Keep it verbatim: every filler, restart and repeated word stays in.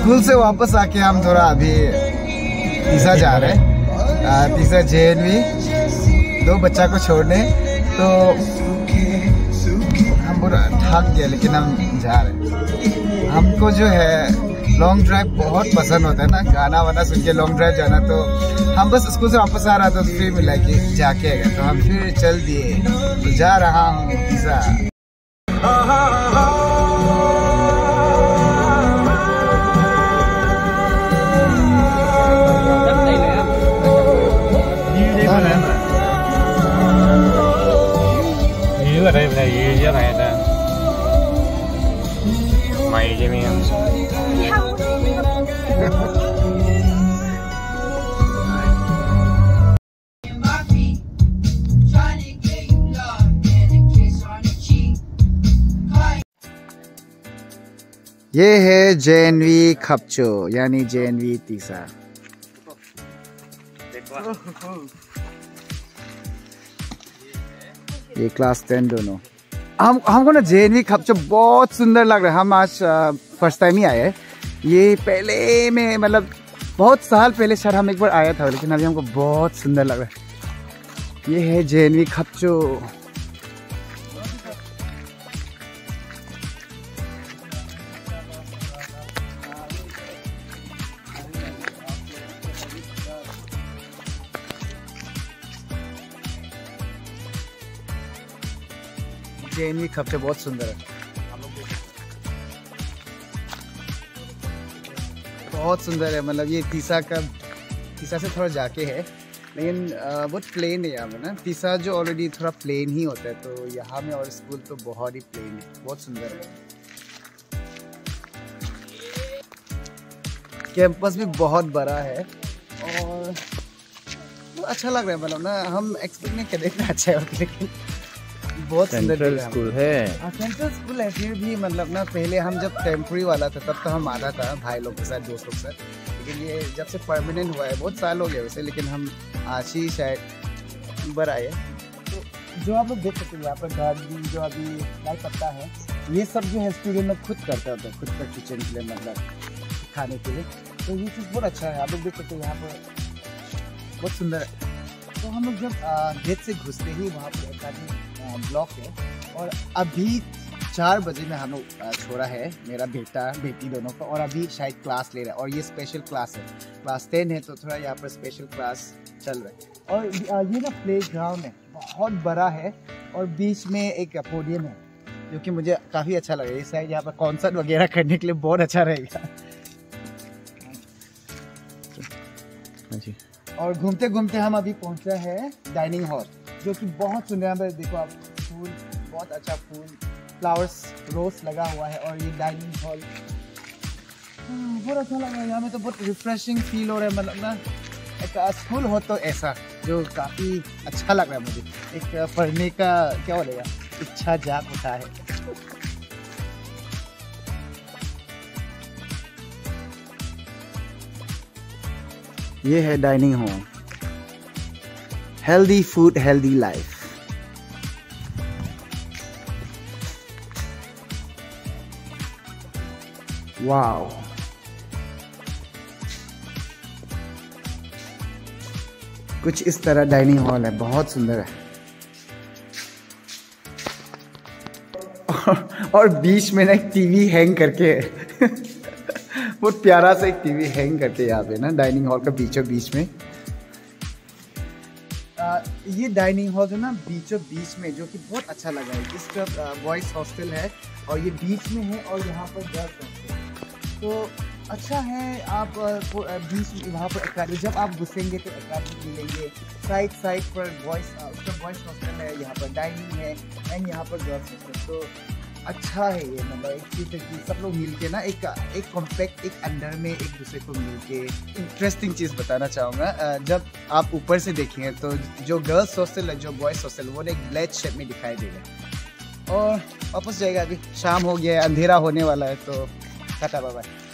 School से वापस आके हम थोड़ा अभी तीसा जा रहे हैं, तीसा जे एन वी, दो बच्चा को छोड़ने। तो हम पूरा थक गए लेकिन हम जा रहे हैं। हमको जो है लॉन्ग ड्राइव बहुत पसंद होता है ना, गाना वाना सुन के लॉन्ग ड्राइव जाना। तो हम बस स्कूल से वापस आ रहा था तो फिर मिला कि जाके गए, तो हम फिर चल दिए। तो जा रहा हूँ Tissa. ở đây là gì chứ này nè mày chứ miếng ये है जे एन वी खपचो यानी जे एन वी तीसा। ये क्लास टेन दोनों। हम हमको ना जे एन वी खपचो बहुत सुंदर लग रहा है। हम आज फर्स्ट टाइम ही आए हैं। ये पहले में मतलब बहुत साल पहले शायद हम एक बार आया था, लेकिन अभी हमको बहुत सुंदर लग रहा है। ये है जे एन वी खपचो। जे एन वी खपचो बहुत सुंदर है, बहुत सुंदर है। मतलब ये तीसा का, तीसा से थोड़ा जाके है, लेकिन बहुत प्लेन है यहाँ में ना। तीसा जो ऑलरेडी थोड़ा प्लेन ही होता है, तो यहाँ में और स्कूल तो बहुत ही प्लेन है, बहुत सुंदर है। कैंपस भी बहुत बड़ा है और अच्छा लग रहा है। मतलब ना हम एक्सपेक्ट नहीं करते इतना अच्छा है, लेकिन बहुत सुंदर स्कूल है। सेंट्रल स्कूल है। फिर भी मतलब ना पहले हम जब टेम्प्रेरी वाला था तब तो हम आता था भाई लोग के साथ, दोस्तों के साथ। लेकिन ये जब से परमानेंट हुआ है, बहुत साल हो गए वैसे, लेकिन हम आज ही शायद बार आए। तो जो आप लोग देख सकते हैं यहाँ पर गार्डन जो अभी लाइट पत्ता है, ये सब जो है स्टूडेंट लोग खुद करते होते हैं, खुद का किचन के लिए, मतलब खाने के लिए। तो ये चीज़ बहुत अच्छा है। आप लोग देख सकते हैं यहाँ पर बहुत सुंदर है। तो हम लोग जब गेट से घुसते ही वहाँ पर एकेडमी ब्लॉक है, और अभी चार बजे में हम लोग छोड़ा है, मेरा बेटा बेटी दोनों को, और अभी शायद क्लास ले रहा है। और ये स्पेशल क्लास है, क्लास टेन है, तो थोड़ा यहाँ पर स्पेशल क्लास चल रहा है। और ये ना प्ले ग्राउंड है, बहुत बड़ा है, और बीच में एक पोडियम है जो कि मुझे काफ़ी अच्छा लगा। इस साइड यहाँ पर कॉन्सर्ट वगैरह करने के लिए बहुत अच्छा रहेगा। जी। और घूमते घूमते हम अभी पहुंचा है डाइनिंग हॉल, जो कि बहुत सुंदर है। देखो आप, फूल, बहुत अच्छा फूल, फ्लावर्स, रोज लगा हुआ है। और ये डाइनिंग हॉल बहुत अच्छा लग रहा है। यहाँ में तो बहुत रिफ्रेशिंग फील हो रहा है। मतलब ना एक स्कूल हो तो ऐसा, जो काफ़ी अच्छा लग रहा है मुझे। एक पढ़ने का क्या बोलेगा, इच्छा जाग उठा है। ये है dining hall, healthy food healthy life. Wow, कुछ इस तरह डाइनिंग हॉल है, बहुत सुंदर है। और बीच में ना एक टीवी हैंग करके बहुत प्यारा सा एक टीवी हैंग करके यहाँ पे ना डाइनिंग हॉल का बीचों बीच में। आ, ये डाइनिंग हॉल है ना बीचों बीच में, जो कि बहुत अच्छा लगा है। इस तरफ बॉयज हॉस्टल है और ये बीच में है, और यहाँ पर गर्ल्स हॉस्टल। तो अच्छा है। आप बीच वहाँ पर एकेडमी, जब आप घुसेंगे तो एकेडमी मिलेंगे। साइड साइड पर बॉयज, उसका बॉयज हॉस्टल है, यहाँ पर डाइनिंग है, एंड यहाँ पर गर्ल्स हॉस्टल। तो अच्छा है ये, मतलब एक चीज़ है कि सब लोग मिलके ना एक एक कॉम्पैक्ट, एक अंडर में एक दूसरे को मिलके। इंटरेस्टिंग चीज़ बताना चाहूँगा, जब आप ऊपर से देखेंगे तो जो गर्ल्स हॉस्टल है, जो बॉयज़ हॉस्टल, वो एक ब्लैक शेप में दिखाई देगा। और वापस जाएगा, अभी शाम हो गया है, अंधेरा होने वाला है, तो टाटा बाय बाय।